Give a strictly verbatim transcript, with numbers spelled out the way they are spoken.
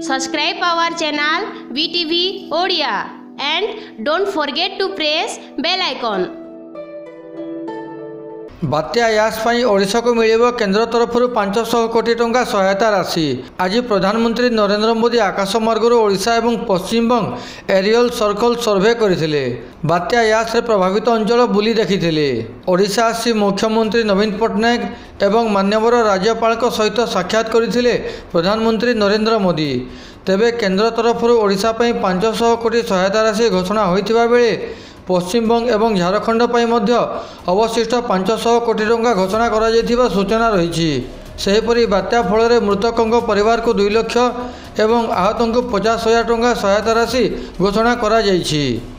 Subscribe our channel B T V Odia and don't forget to press bell icon. बात्या यास पाई ओडिशा को मिलिबो केंद्र तरफ पांच सौ कोटी टंका सहायता राशि। आज प्रधानमंत्री नरेंद्र मोदी आकाश मार्गରୁ ओडिशा एवं पश्चिमबंग एरियल सर्कल सर्वे करथिले। बात्या यास रे प्रभावित अंचल बुली देखिथिले। ओडिशा आसी मुख्यमंत्री नवीन पटनायक एवं मान्यवर राज्यपाल सहित साक्षात करथिले प्रधानमंत्री नरेंद्र मोदी। तेबे केंद्र तरफ ओडिशा पई पांच सौ कोटी सहायता राशि घोषणा होइथिबा बेले पश्चिमबंग एवं झारखंड पर मध्य अवशिष्ट पांच सौ कोटी टंका घोषणा करा जायथिबा सूचना रही। सेहीपरि बात्या फल मृतकों परिवार को दुई लक्ष एवं आहतों को पचास हजार टंका सहायता राशि घोषणा करा जायछि।